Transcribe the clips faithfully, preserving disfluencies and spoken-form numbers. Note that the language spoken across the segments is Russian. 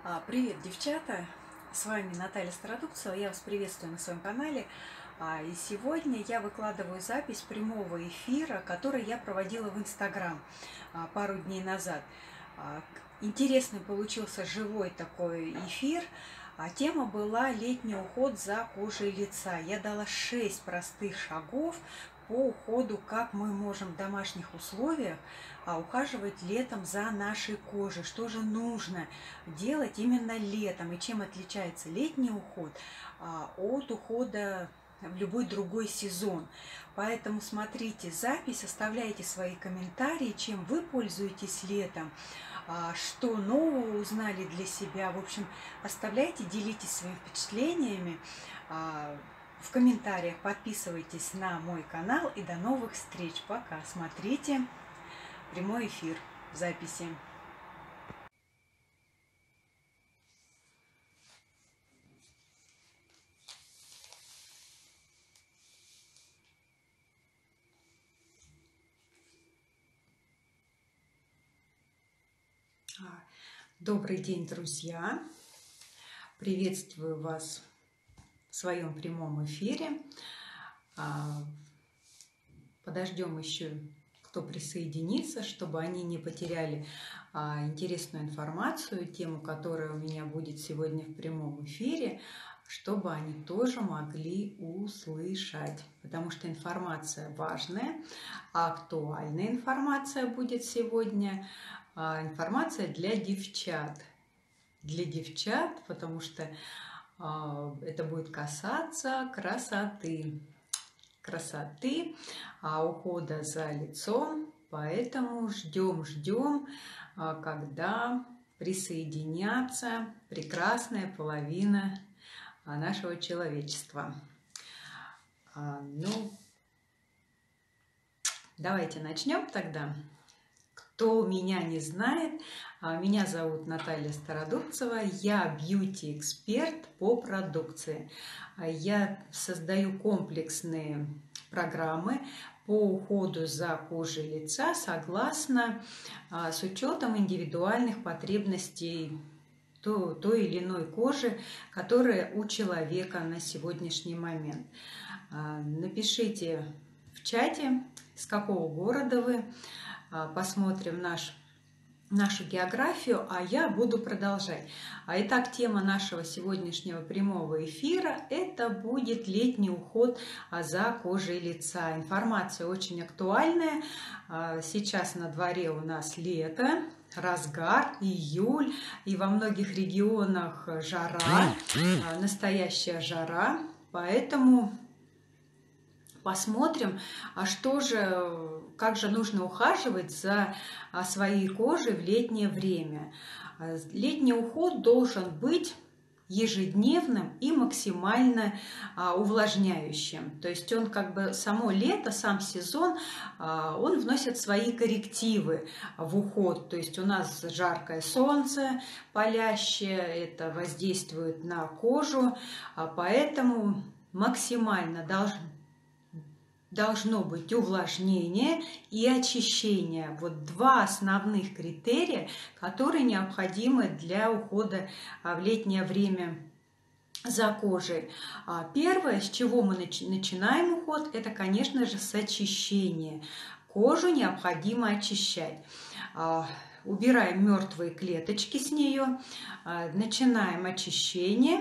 А, Привет, девчата! С вами Наталья Стародубцева. Я вас приветствую на своем канале. А, И сегодня я выкладываю запись прямого эфира, который я проводила в Инстаграм а, пару дней назад. А, к- Интересный получился живой такой эфир. А Тема была «Летний уход за кожей лица». Я дала шесть простых шагов по уходу, как мы можем в домашних условиях а, ухаживать летом за нашей кожей. Что же нужно делать именно летом и чем отличается летний уход а, от ухода в любой другой сезон. Поэтому смотрите запись, оставляйте свои комментарии, чем вы пользуетесь летом, а, что нового узнали для себя. В общем, оставляйте, делитесь своими впечатлениями а, в комментариях, подписывайтесь на мой канал и до новых встреч. Пока. Смотрите прямой эфир в записи. Добрый день, друзья! Приветствую вас в своем прямом эфире. Подождем еще, кто присоединится, чтобы они не потеряли интересную информацию, тему, которая у меня будет сегодня в прямом эфире, чтобы они тоже могли услышать, потому что информация важная, актуальная информация будет сегодня. Информация для девчат. Для девчат, потому что э, это будет касаться красоты. Красоты, а, ухода за лицом. Поэтому ждем, ждем, э, когда присоединятся прекрасная половина нашего человечества. А, ну, давайте начнем тогда. Кто меня не знает, меня зовут Наталья Стародубцева, я бьюти-эксперт по продукции. Я создаю комплексные программы по уходу за кожей лица согласно, с учетом индивидуальных потребностей той, той или иной кожи, которая у человека на сегодняшний момент. Напишите в чате, с какого города вы. Посмотрим наш, нашу географию, а я буду продолжать. Итак, тема нашего сегодняшнего прямого эфира – это будет летний уход за кожей лица. Информация очень актуальная. Сейчас на дворе у нас лето, разгар, июль, и во многих регионах жара, настоящая жара, поэтому посмотрим, а что же, как же нужно ухаживать за своей кожей в летнее время. Летний уход должен быть ежедневным и максимально увлажняющим. То есть он как бы само лето, сам сезон, он вносит свои коррективы в уход. То есть у нас жаркое солнце палящее, это воздействует на кожу, поэтому максимально должен должно быть увлажнение и очищение. Вот два основных критерия, которые необходимы для ухода в летнее время за кожей. Первое, с чего мы начинаем уход, это, конечно же, с очищения. Кожу необходимо очищать. Убираем мертвые клеточки с нее, начинаем очищение.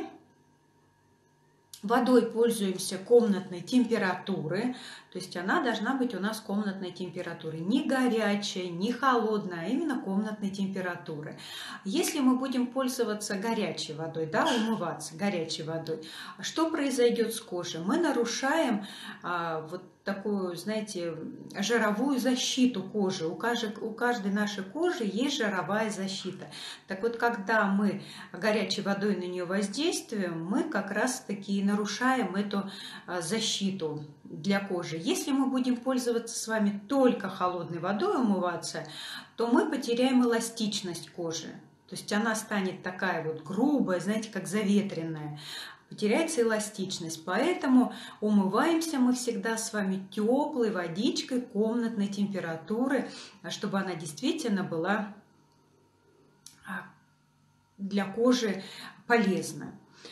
Водой пользуемся комнатной температуры, то есть она должна быть у нас комнатной температуры, не горячая, не холодная, а именно комнатной температуры. Если мы будем пользоваться горячей водой, да, умываться горячей водой, что произойдет с кожей? Мы нарушаем а, вот такую, знаете, жировую защиту кожи. У каждой, у каждой нашей кожи есть жировая защита. Так вот, когда мы горячей водой на нее воздействуем, мы как раз-таки нарушаем эту защиту для кожи. Если мы будем пользоваться с вами только холодной водой умываться, то мы потеряем эластичность кожи. То есть она станет такая вот грубая, знаете, как заветренная. Потеряется эластичность. Поэтому умываемся мы всегда с вами теплой водичкой комнатной температуры, чтобы она действительно была для кожи полезно.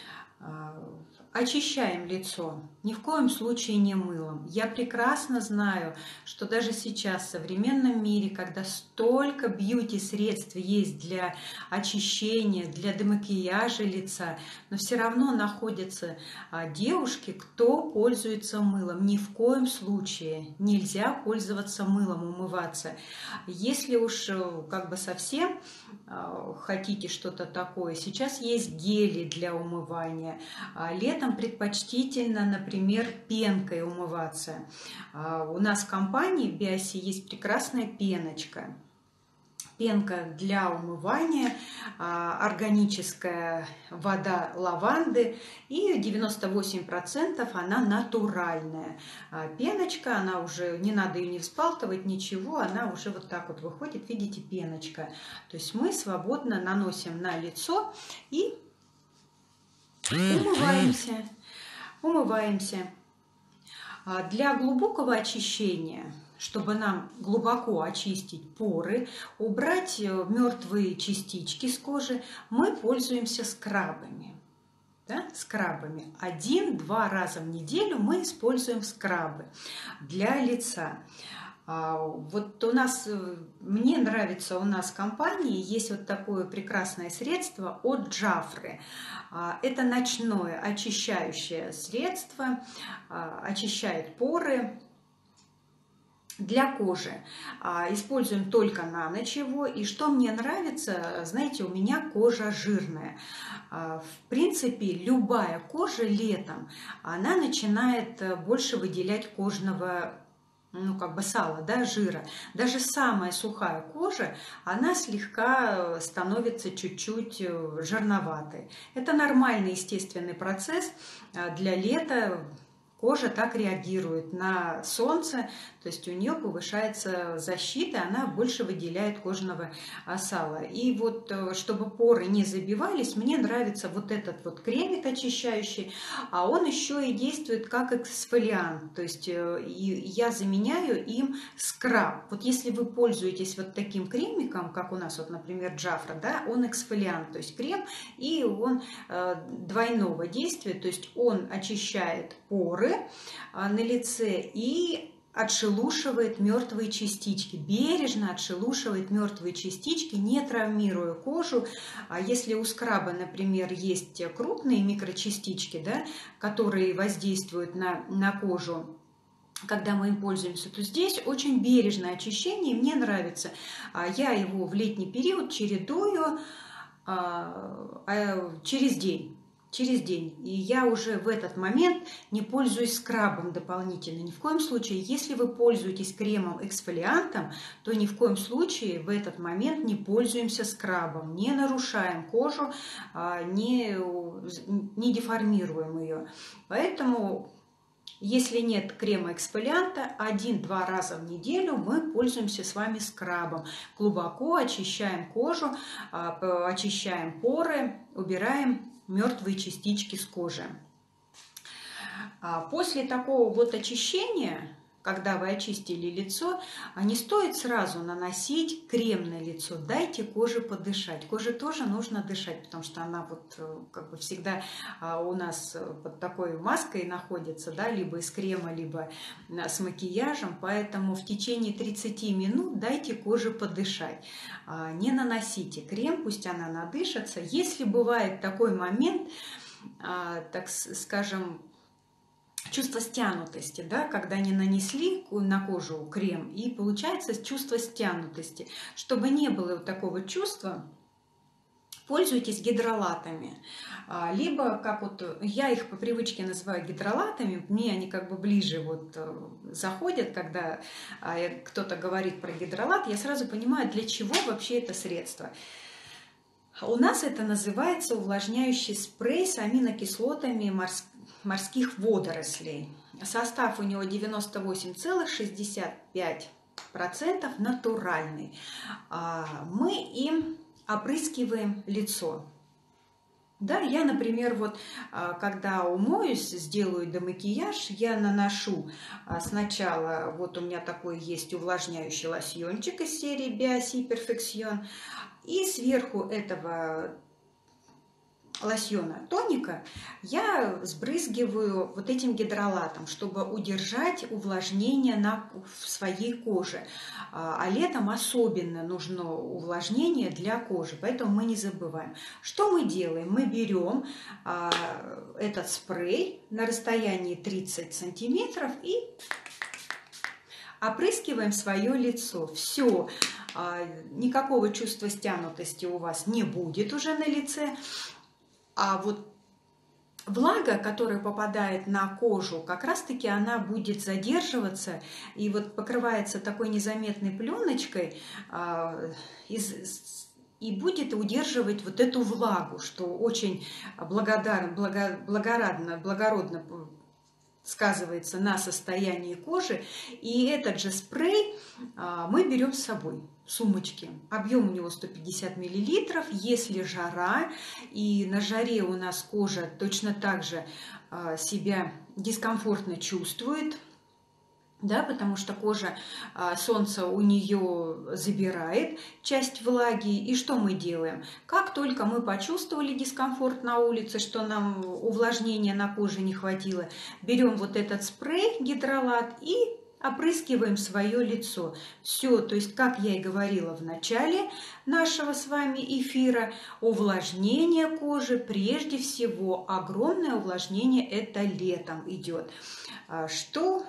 Очищаем лицо, ни в коем случае не мылом. Я прекрасно знаю, что даже сейчас в современном мире, когда столько бьюти-средств есть для очищения, для демакияжа лица, но все равно находятся девушки, кто пользуется мылом. Ни в коем случае нельзя пользоваться мылом, умываться. Если уж как бы совсем хотите что-то такое, сейчас есть гели для умывания. Летом предпочтительно, например, пенкой умываться. У нас в компании в Биоси есть прекрасная пеночка. Пенка для умывания, органическая вода лаванды, и девяносто восемь процентов она натуральная. Пеночка, она уже, не надо ее не взбалтывать, ничего, она уже вот так вот выходит, видите, пеночка. То есть мы свободно наносим на лицо и умываемся. Умываемся. Для глубокого очищения, чтобы нам глубоко очистить поры, убрать мертвые частички с кожи, мы пользуемся скрабами. Да? Скрабами. Один-два раза в неделю мы используем скрабы для лица. Вот у нас, мне нравится, у нас в компании есть вот такое прекрасное средство от Джафры. Это ночное очищающее средство, очищает поры для кожи. Используем только на ночь его. И что мне нравится, знаете, у меня кожа жирная. В принципе, любая кожа летом, она начинает больше выделять кожного, ну, как бы сала, да, жира. Даже самая сухая кожа, она слегка становится чуть-чуть жирноватой. Это нормальный естественный процесс для лета. Кожа так реагирует на солнце, то есть у нее повышается защита, она больше выделяет кожного сала. И вот, чтобы поры не забивались, мне нравится вот этот вот кремик очищающий, а он еще и действует как эксфолиант, то есть я заменяю им скраб. Вот если вы пользуетесь вот таким кремиком, как у нас, вот, например, Джафра, да, он эксфолиант, то есть крем, и он двойного действия, то есть он очищает поры на лице и отшелушивает мертвые частички, бережно отшелушивает мертвые частички, не травмируя кожу. А если у скраба, например, есть крупные микрочастички, да, которые воздействуют на, на кожу, когда мы им пользуемся, то здесь очень бережное очищение, мне нравится. Я его в летний период чередую через день. Через день. И я уже в этот момент не пользуюсь скрабом дополнительно. Ни в коем случае, если вы пользуетесь кремом-эксфолиантом, то ни в коем случае в этот момент не пользуемся скрабом. Не нарушаем кожу, не, не деформируем ее. Поэтому, если нет крема-эксфолианта, один-два раза в неделю мы пользуемся с вами скрабом. Глубоко очищаем кожу, очищаем поры, убираем мертвые частички с кожи. После такого вот очищения, когда вы очистили лицо, не стоит сразу наносить крем на лицо. Дайте коже подышать. Коже тоже нужно дышать, потому что она вот как бы всегда у нас под такой маской находится, да, либо из крема, либо с макияжем. Поэтому в течение тридцати минут дайте коже подышать. Не наносите крем, пусть она надышится. Если бывает такой момент, так скажем, чувство стянутости, да, когда не нанесли на кожу крем, и получается чувство стянутости. Чтобы не было вот такого чувства, пользуйтесь гидролатами. Либо, как вот я их по привычке называю гидролатами, мне они как бы ближе вот заходят, когда кто-то говорит про гидролат, я сразу понимаю, для чего вообще это средство. У нас это называется увлажняющий спрей с аминокислотами морских морских водорослей. Состав у него девяносто восемь целых шестьдесят пять сотых процента натуральный. Мы им опрыскиваем лицо. Да, я, например, вот когда умоюсь, сделаю демакияж, я наношу сначала, вот у меня такой есть увлажняющий лосьончик из серии Биоси Perfection, и сверху этого лосьона, тоника, я сбрызгиваю вот этим гидролатом, чтобы удержать увлажнение на, в своей коже. А летом особенно нужно увлажнение для кожи, поэтому мы не забываем. Что мы делаем? Мы берем а, этот спрей на расстоянии тридцать сантиметров и опрыскиваем свое лицо. Все, никакого чувства стянутости у вас не будет уже на лице. А вот влага, которая попадает на кожу, как раз-таки она будет задерживаться и вот покрывается такой незаметной пленочкой и будет удерживать вот эту влагу, что очень благодарно, благо, благородно, благородно сказывается на состоянии кожи. И этот же спрей мы берем с собой в сумочке. Объем у него сто пятьдесят миллилитров. Если жара, и на жаре у нас кожа точно так же себя дискомфортно чувствует, да, потому что кожа, солнце у нее забирает часть влаги. И что мы делаем? Как только мы почувствовали дискомфорт на улице, что нам увлажнения на коже не хватило, берем вот этот спрей гидролат и опрыскиваем свое лицо. Все, то есть, как я и говорила в начале нашего с вами эфира, увлажнение кожи, прежде всего, огромное увлажнение это летом идет. Что...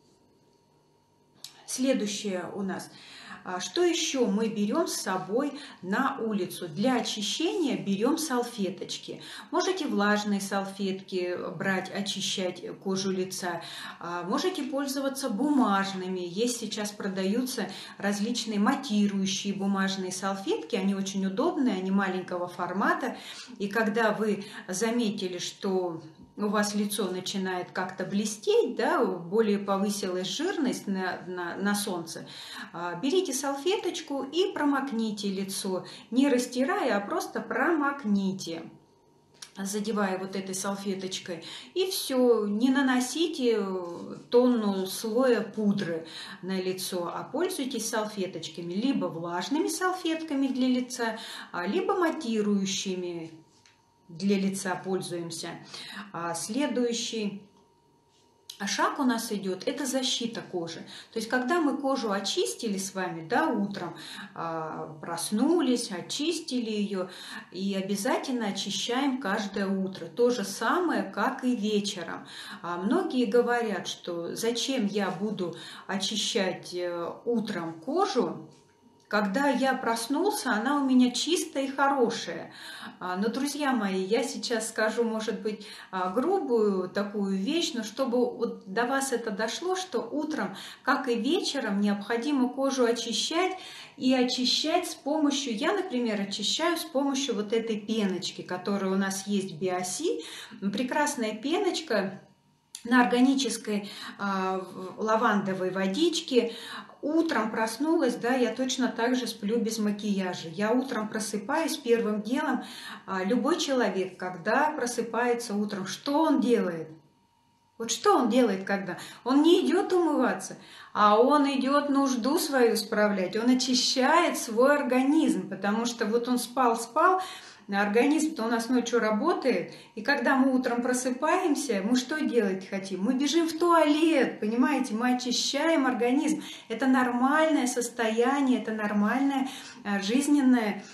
Следующее у нас. Что еще мы берем с собой на улицу? Для очищения берем салфеточки. Можете влажные салфетки брать, очищать кожу лица. Можете пользоваться бумажными. Есть сейчас продаются различные матирующие бумажные салфетки. Они очень удобные, они маленького формата. И когда вы заметили, что у вас лицо начинает как-то блестеть, да, более повысилась жирность на, на, на солнце, берите салфеточку и промокните лицо, не растирая, а просто промокните, задевая вот этой салфеточкой. И все, не наносите тонну слоя пудры на лицо, а пользуйтесь салфеточками, либо влажными салфетками для лица, либо матирующими. Для лица пользуемся. Следующий шаг у нас идет, это защита кожи. То есть, когда мы кожу очистили с вами, да, утром, проснулись, очистили ее, и обязательно очищаем каждое утро. То же самое, как и вечером. Многие говорят, что зачем я буду очищать утром кожу, когда я проснулся, она у меня чистая и хорошая. Но, друзья мои, я сейчас скажу, может быть, грубую такую вещь, но чтобы вот до вас это дошло, что утром, как и вечером, необходимо кожу очищать, и очищать с помощью, я, например, очищаю с помощью вот этой пеночки, которая у нас есть в Биоси. Прекрасная пеночка на органической э, лавандовой водичке. Утром проснулась, да, я точно так же сплю без макияжа. Я утром просыпаюсь, первым делом, э, любой человек, когда просыпается утром, что он делает? Вот что он делает, когда? Он не идет умываться, а он идет нужду свою справлять, он очищает свой организм, потому что вот он спал-спал, организм-то у нас ночью работает, и когда мы утром просыпаемся, мы что делать хотим? Мы бежим в туалет, понимаете? Мы очищаем организм. Это нормальное состояние, это нормальное жизненное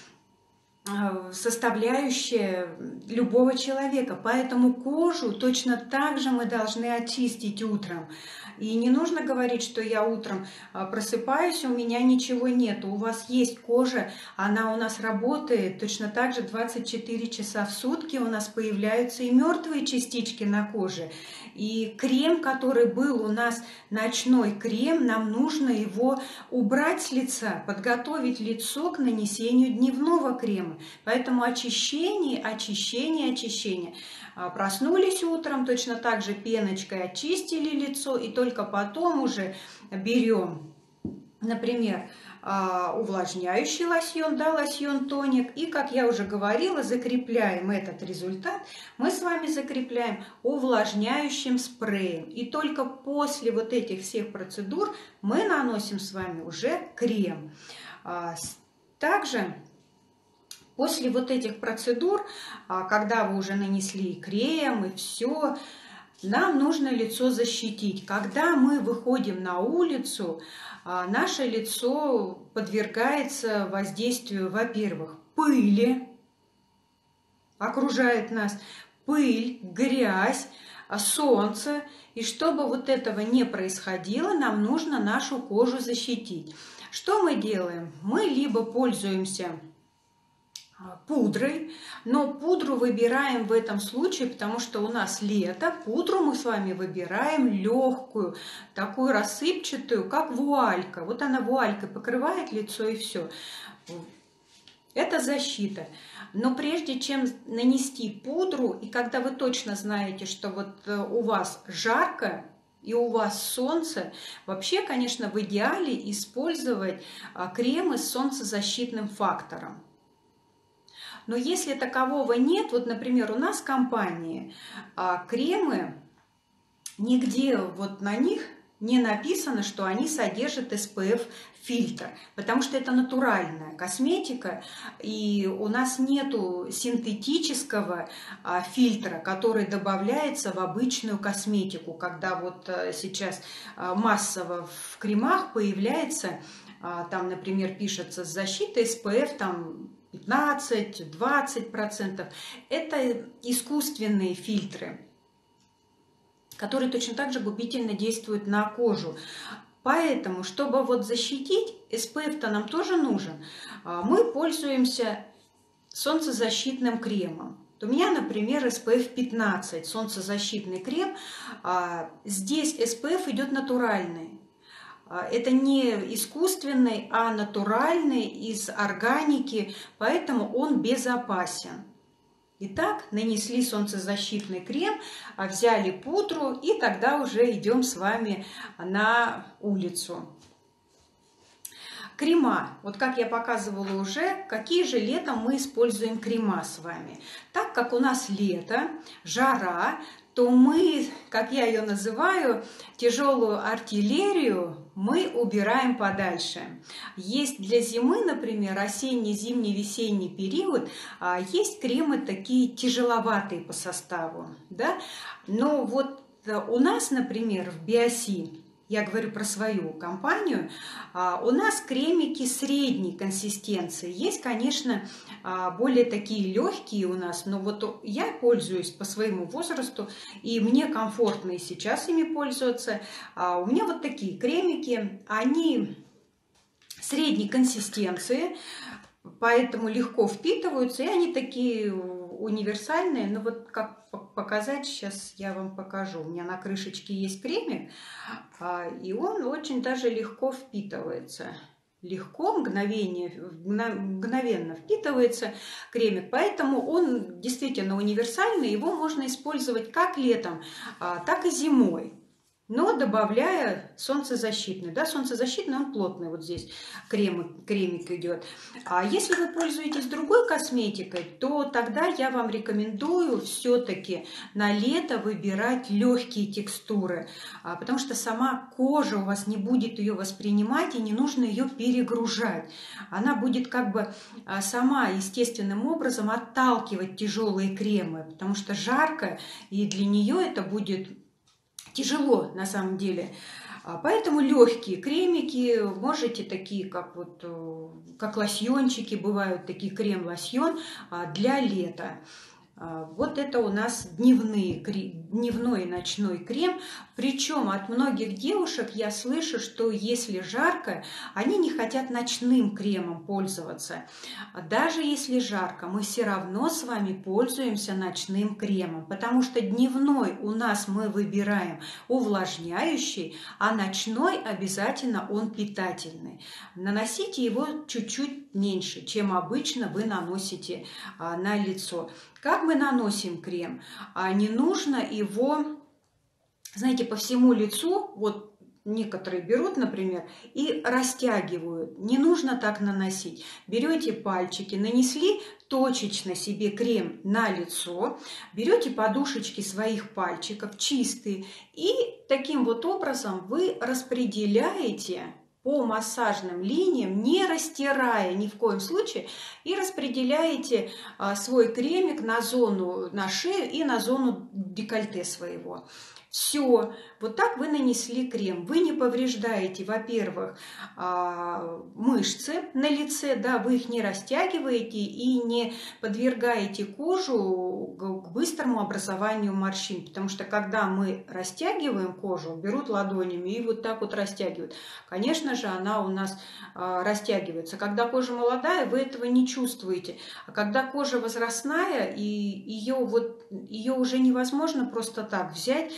составляющая любого человека. Поэтому кожу точно так же мы должны очистить утром. И не нужно говорить, что я утром просыпаюсь, у меня ничего нет. У вас есть кожа, она у нас работает точно так же двадцать четыре часа в сутки. У нас появляются и мертвые частички на коже. И крем, который был у нас, ночной крем, нам нужно его убрать с лица, подготовить лицо к нанесению дневного крема. Поэтому очищение, очищение, очищение. Проснулись утром, точно так же пеночкой очистили лицо, и только потом уже берем, например, увлажняющий лосьон, да, лосьон-тоник, и, как я уже говорила, закрепляем этот результат, мы с вами закрепляем увлажняющим спреем. И только после вот этих всех процедур мы наносим с вами уже крем. Также После вот этих процедур, когда вы уже нанесли крем и все, нам нужно лицо защитить. Когда мы выходим на улицу, наше лицо подвергается воздействию, во-первых, пыли, окружает нас пыль, грязь, солнце. И чтобы вот этого не происходило, нам нужно нашу кожу защитить. Что мы делаем? Мы либо пользуемся пудрой, но пудру выбираем в этом случае, потому что у нас лето, пудру мы с вами выбираем легкую, такую рассыпчатую, как вуалька. Вот она вуалькой покрывает лицо и все. Это защита. Но прежде чем нанести пудру, и когда вы точно знаете, что вот у вас жарко и у вас солнце, вообще, конечно, в идеале использовать кремы с солнцезащитным фактором. Но если такового нет, вот, например, у нас в компании а, кремы, нигде вот на них не написано, что они содержат эс пэ эф фильтр, потому что это натуральная косметика, и у нас нету синтетического а, фильтра, который добавляется в обычную косметику, когда вот а, сейчас а, массово в кремах появляется, а, там, например, пишется с защитой эс пэ эф, там, пятнадцать-двадцать процентов. Это искусственные фильтры, которые точно так же губительно действуют на кожу. Поэтому, чтобы вот защитить, эс пэ эф-то нам тоже нужен, мы пользуемся солнцезащитным кремом. У меня, например, эс пэ эф пятнадцать, солнцезащитный крем. Здесь эс пэ эф идет натуральный. Это не искусственный, а натуральный, из органики, поэтому он безопасен. Итак, нанесли солнцезащитный крем, взяли пудру и тогда уже идем с вами на улицу. Крема. Вот как я показывала уже, какие же летом мы используем крема с вами. Так как у нас лето, жара, то мы, как я ее называю, тяжелую артиллерию мы убираем подальше. Есть для зимы, например, осенний, зимний, весенний период, есть кремы такие тяжеловатые по составу, да? Но вот у нас, например, в Биоси, я говорю про свою компанию, у нас кремики средней консистенции. Есть, конечно, более такие легкие у нас, но вот я пользуюсь по своему возрасту, и мне комфортно и сейчас ими пользоваться. У меня вот такие кремики, они средней консистенции, поэтому легко впитываются, и они такие универсальные. Но вот как показать, сейчас я вам покажу. У меня на крышечке есть кремик, и он очень даже легко впитывается. Легко, мгновение, мгновенно впитывается кремик, поэтому он действительно универсальный, его можно использовать как летом, так и зимой. Но добавляя солнцезащитный. Да, солнцезащитный, он плотный, вот здесь крем, кремик идет. А если вы пользуетесь другой косметикой, то тогда я вам рекомендую все-таки на лето выбирать легкие текстуры, потому что сама кожа у вас не будет ее воспринимать, и не нужно ее перегружать. Она будет как бы сама естественным образом отталкивать тяжелые кремы, потому что жарко, и для нее это будет тяжело на самом деле. Поэтому легкие кремики, можете такие, как вот как лосьончики, бывают такие крем-лосьон для лета. Вот это у нас дневные, дневной и ночной крем. Причем от многих девушек я слышу, что если жарко, они не хотят ночным кремом пользоваться. Даже если жарко, мы все равно с вами пользуемся ночным кремом, потому что дневной у нас мы выбираем увлажняющий, а ночной обязательно он питательный. Наносите его чуть-чуть меньше, чем обычно вы наносите на лицо. Как мы наносим крем? А не нужно его, знаете, по всему лицу, вот некоторые берут, например, и растягивают. Не нужно так наносить. Берете пальчики, нанесли точечно себе крем на лицо, берете подушечки своих пальчиков, чистые, и таким вот образом вы распределяете по массажным линиям, не растирая ни в коем случае, и распределяете свой кремик на зону, на шею и на зону декольте своего. Все, вот так вы нанесли крем. Вы не повреждаете, во-первых, мышцы на лице, да, вы их не растягиваете и не подвергаете кожу к быстрому образованию морщин. Потому что когда мы растягиваем кожу, берут ладонями и вот так вот растягивают, конечно же, она у нас растягивается. Когда кожа молодая, вы этого не чувствуете. А когда кожа возрастная, и ее, вот, ее уже невозможно просто так взять.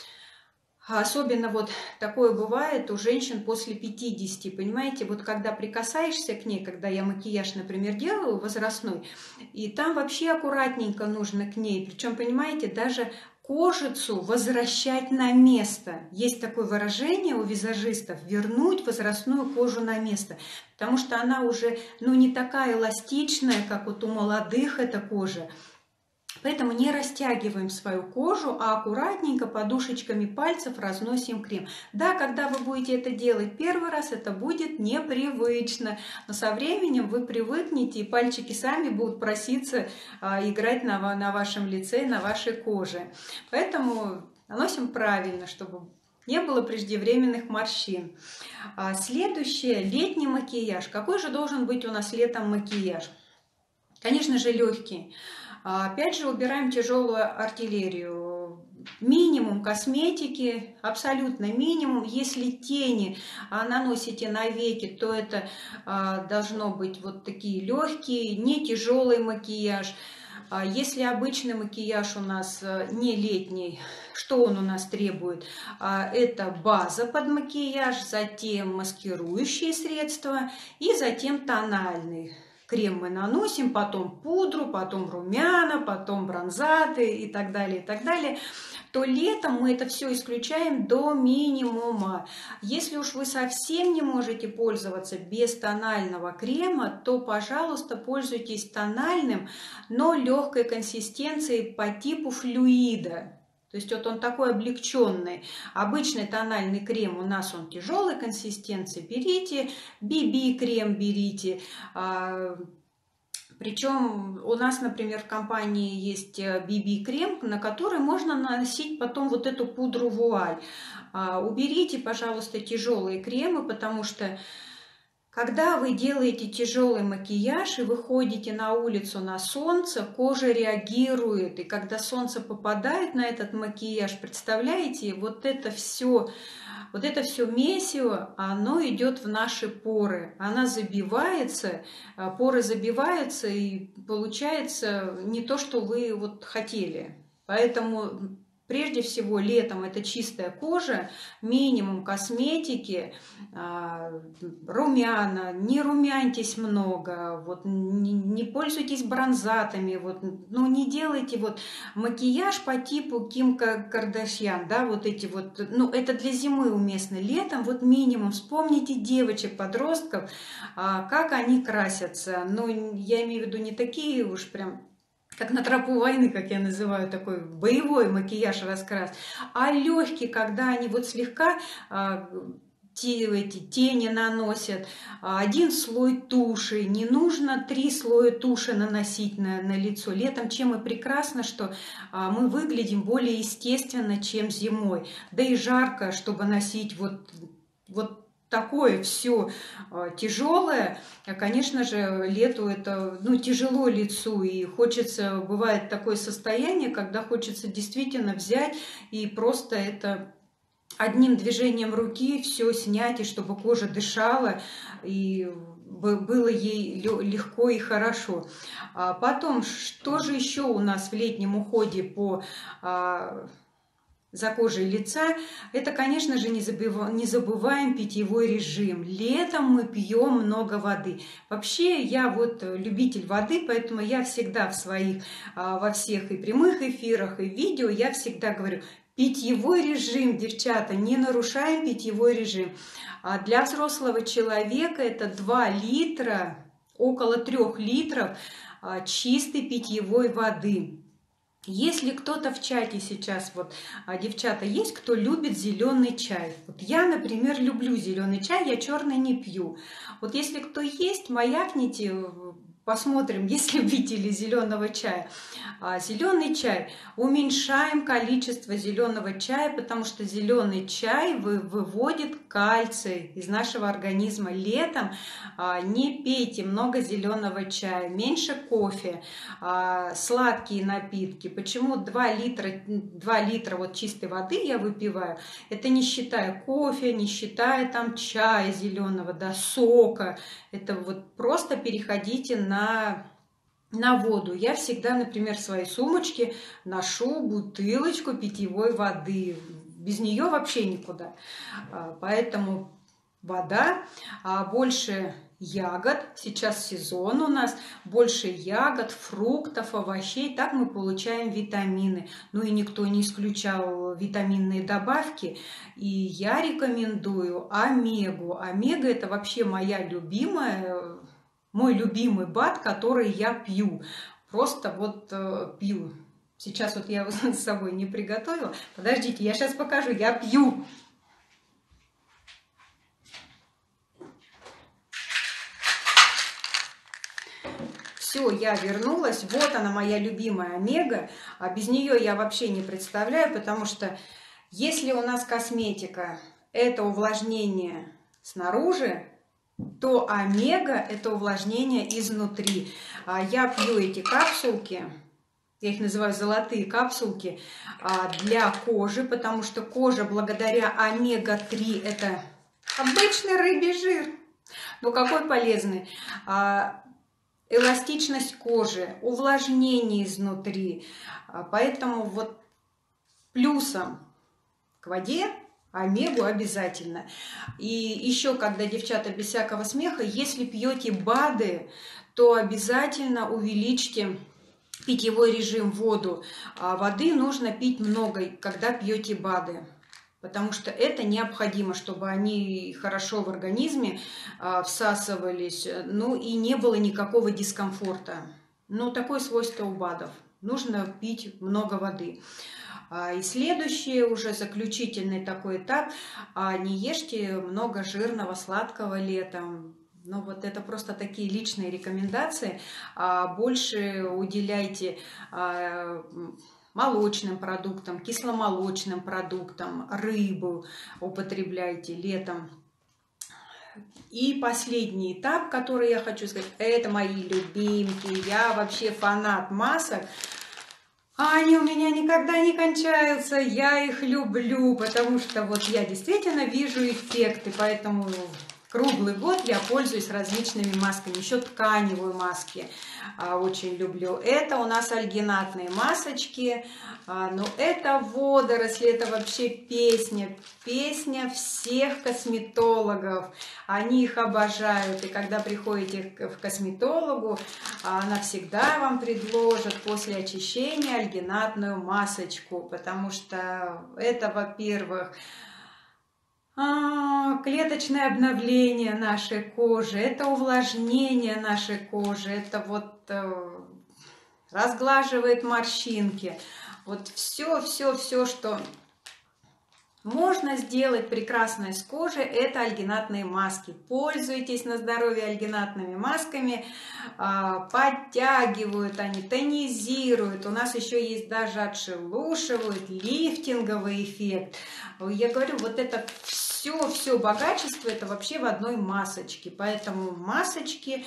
Особенно вот такое бывает у женщин после пятидесяти, понимаете, вот когда прикасаешься к ней, когда я макияж, например, делаю возрастной, и там вообще аккуратненько нужно к ней, причем, понимаете, даже кожицу возвращать на место. Есть такое выражение у визажистов – вернуть возрастную кожу на место, потому что она уже, ну, не такая эластичная, как вот у молодых эта кожа. Поэтому не растягиваем свою кожу, а аккуратненько подушечками пальцев разносим крем. Да, когда вы будете это делать первый раз, это будет непривычно, но со временем вы привыкнете, и пальчики сами будут проситься а, играть на, на вашем лице, на вашей коже. Поэтому наносим правильно, чтобы не было преждевременных морщин. А, следующее – летний макияж. Какой же должен быть у нас летом макияж? Конечно же, легкий. Опять же, убираем тяжелую артиллерию. Минимум косметики, абсолютно минимум. Если тени наносите на веки, то это должно быть вот такие легкие, не тяжелый макияж. Если обычный макияж у нас не летний, что он у нас требует? Это база под макияж, затем маскирующие средства и затем тональный. Крем мы наносим, потом пудру, потом румяна, потом бронзаты и так далее, и так далее. То летом мы это все исключаем до минимума. Если уж вы совсем не можете пользоваться без тонального крема, то, пожалуйста, пользуйтесь тональным, но легкой консистенцией по типу флюида. То есть вот он такой облегченный. Обычный тональный крем у нас он тяжелой консистенции. Берите, би би-крем берите. Причем у нас, например, в компании есть би би-крем, на который можно наносить потом вот эту пудру вуаль. Уберите, пожалуйста, тяжелые кремы, потому что когда вы делаете тяжелый макияж и выходите на улицу на солнце, кожа реагирует. И когда солнце попадает на этот макияж, представляете, вот это все, вот это все месиво, оно идет в наши поры. Она забивается, поры забиваются, и получается не то, что вы вот хотели. Поэтому прежде всего, летом это чистая кожа, минимум косметики, румяна, не румяньтесь много, вот, не, не пользуйтесь бронзатами, вот, ну, не делайте вот макияж по типу Ким Кардашьян, да, вот эти вот, ну, это для зимы уместно, летом вот минимум, вспомните девочек, подростков, как они красятся, ну, я имею в виду не такие уж прям, как на тропу войны, как я называю, такой боевой макияж, раскрас, а легкий, когда они вот слегка а, те, эти тени наносят, один слой туши, не нужно три слоя туши наносить на, на лицо. Летом чем и прекрасно, что а, мы выглядим более естественно, чем зимой, да и жарко, чтобы носить вот, вот такое все тяжелое, конечно же, лету это, ну, тяжело лицу, и хочется, бывает такое состояние, когда хочется действительно взять и просто это одним движением руки все снять, и чтобы кожа дышала, и было ей легко и хорошо. А потом, что же еще у нас в летнем уходе по за кожей лица, это, конечно же, не забываем, не забываем питьевой режим. Летом мы пьем много воды. Вообще, я вот любитель воды, поэтому я всегда в своих, во всех и прямых эфирах, и видео, я всегда говорю, питьевой режим, девчата, не нарушаем питьевой режим. А для взрослого человека это два литра, около трёх литров чистой питьевой воды. Если кто-то в чате сейчас, вот, а, девчата, есть, кто любит зеленый чай? Вот я, например, люблю зеленый чай, я черный не пью. Вот если кто есть, маякните, посмотрим, есть любители зеленого чая. А, зеленый чай. Уменьшаем количество зеленого чая, потому что зеленый чай вы, выводит кальций из нашего организма. Летом а, не пейте много зеленого чая, меньше кофе, а, сладкие напитки. Почему два литра, два литра вот чистой воды я выпиваю? Это не считая кофе, не считая там чая зеленого, да, сока. Это вот просто переходите на, на воду. Я всегда, например, в своей сумочке ношу бутылочку питьевой воды. Без нее вообще никуда. Поэтому вода, больше ягод. Сейчас сезон у нас. Больше ягод, фруктов, овощей. Так мы получаем витамины. Ну и никто не исключал витаминные добавки. И я рекомендую омегу. Омега — это вообще моя любимая, мой любимый БАД, который я пью. Просто вот э, пью. Сейчас вот я его с собой не приготовила. Подождите, я сейчас покажу. Я пью. Все, я вернулась. Вот она, моя любимая омега. А без нее я вообще не представляю, потому что если у нас косметика – это увлажнение снаружи, то омега – это увлажнение изнутри. Я пью эти капсулки, я их называю золотые капсулки, для кожи, потому что кожа благодаря омега три – это обычный рыбий жир. Но какой полезный! Эластичность кожи, увлажнение изнутри. Поэтому вот плюсом к воде омегу обязательно. И еще, когда, девчата, без всякого смеха, если пьете БАДы, то обязательно увеличьте питьевой режим, воду. А воды нужно пить много, когда пьете БАДы. Потому что это необходимо, чтобы они хорошо в организме а, всасывались, ну и не было никакого дискомфорта. Ну, такое свойство у БАДов. Нужно пить много воды. А, и следующий, уже заключительный такой этап, а, не ешьте много жирного, сладкого летом. Ну, вот это просто такие личные рекомендации. А, больше уделяйте А, молочным продуктам, кисломолочным продуктам, рыбу употребляйте летом. И последний этап, который я хочу сказать, это мои любимки. Я вообще фанат масок. Они у меня никогда не кончаются. Я их люблю, потому что вот я действительно вижу эффекты, поэтому круглый год я пользуюсь различными масками. Еще тканевые маски а, очень люблю. Это у нас альгинатные масочки. А, ну, это водоросли, это вообще песня. Песня всех косметологов. Они их обожают. И когда приходите к косметологу, она всегда вам предложит после очищения альгинатную масочку. Потому что это, во-первых, клеточное обновление нашей кожи, это увлажнение нашей кожи, это вот э, разглаживает морщинки. Вот все, все, все, что можно сделать прекрасной с кожей, это альгинатные маски. Пользуйтесь на здоровье альгинатными масками, подтягивают они, тонизируют. У нас еще есть даже отшелушивают, лифтинговый эффект. Я говорю, вот это все, все богачество, это вообще в одной масочке. Поэтому масочки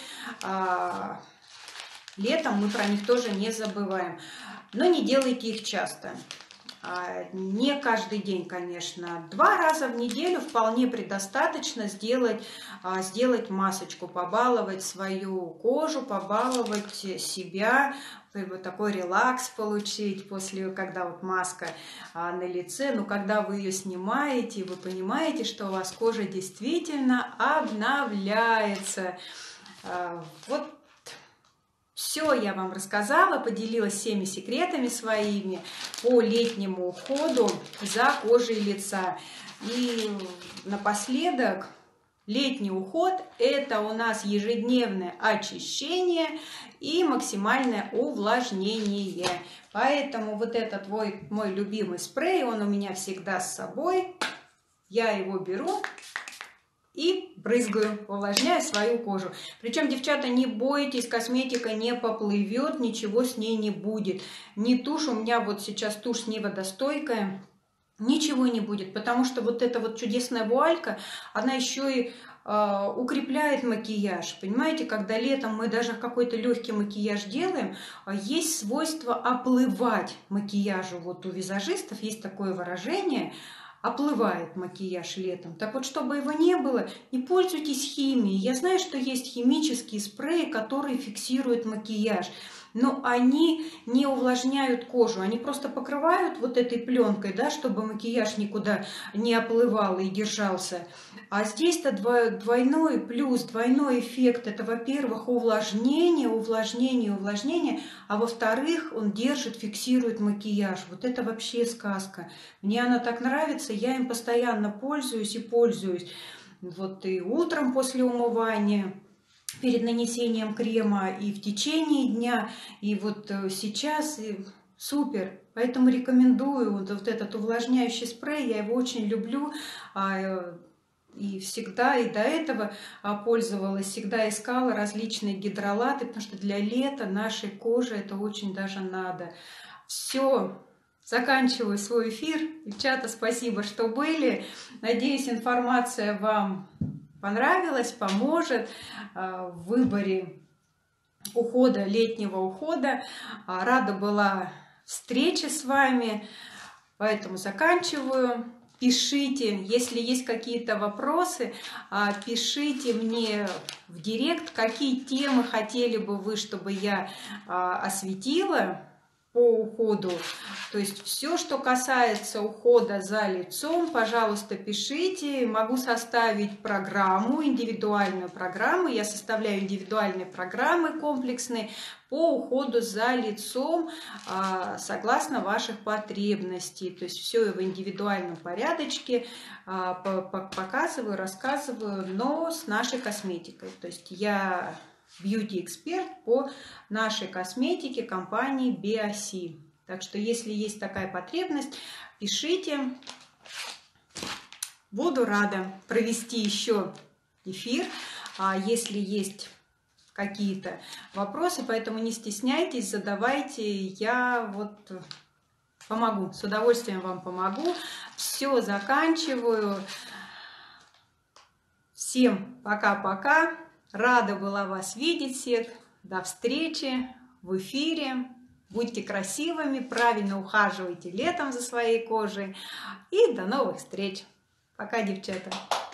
летом мы про них тоже не забываем. Но не делайте их часто. Не каждый день, конечно. Два раза в неделю вполне предостаточно сделать, сделать масочку, побаловать свою кожу, побаловать себя, такой релакс получить после, когда вот маска на лице. Но когда вы ее снимаете, вы понимаете, что у вас кожа действительно обновляется. Вот. Все я вам рассказала, поделилась всеми секретами своими по летнему уходу за кожей лица. И напоследок Летний уход – это у нас ежедневное очищение и максимальное увлажнение. Поэтому вот этот мой, мой любимый спрей, он у меня всегда с собой. Я его беру и брызгаю, увлажняю свою кожу. Причем, девчата, не бойтесь, косметика не поплывет, ничего с ней не будет. Не тушь, у меня вот сейчас тушь не водостойкая. Ничего не будет, потому что вот эта вот чудесная вуалька, она еще и э, укрепляет макияж. Понимаете, когда летом мы даже какой-то легкий макияж делаем, есть свойство оплывать макияжу. Вот у визажистов есть такое выражение – оплывает макияж летом. Так вот, чтобы его не было, не пользуйтесь химией. Я знаю, что есть химические спреи, которые фиксируют макияж, но они не увлажняют кожу, они просто покрывают вот этой пленкой, да, чтобы макияж никуда не оплывал и держался. А здесь-то двойной плюс, двойной эффект. Это, во-первых, увлажнение, увлажнение, увлажнение, а во-вторых, он держит, фиксирует макияж. Вот это вообще сказка. Мне она так нравится, я им постоянно пользуюсь и пользуюсь. Вот и утром после умывания, перед нанесением крема, и в течение дня, и вот сейчас, и супер. Поэтому рекомендую вот, вот этот увлажняющий спрей, я его очень люблю, и всегда, и до этого пользовалась, всегда искала различные гидролаты, потому что для лета нашей кожи это очень даже надо. Все. Заканчиваю свой эфир. Девчата, спасибо, что были. Надеюсь, информация вам понравилась, поможет в выборе ухода, летнего ухода. Рада была встрече с вами, поэтому заканчиваю. Пишите, если есть какие-то вопросы, пишите мне в директ, какие темы хотели бы вы, чтобы я осветила по уходу. То есть все, что касается ухода за лицом, пожалуйста, пишите. Могу составить программу, индивидуальную программу. Я составляю индивидуальные программы комплексные по уходу за лицом согласно ваших потребностей. То есть все в индивидуальном порядочке показываю, рассказываю, но с нашей косметикой. То есть я бьюти-эксперт по нашей косметике компании Биоси. Так что, если есть такая потребность, пишите. Буду рада провести еще эфир, если есть какие-то вопросы, поэтому не стесняйтесь, задавайте. Я вот помогу, с удовольствием вам помогу. Все, заканчиваю. Всем пока-пока. Рада была вас видеть всех. До встречи в эфире. Будьте красивыми, правильно ухаживайте летом за своей кожей. И до новых встреч. Пока, девчата.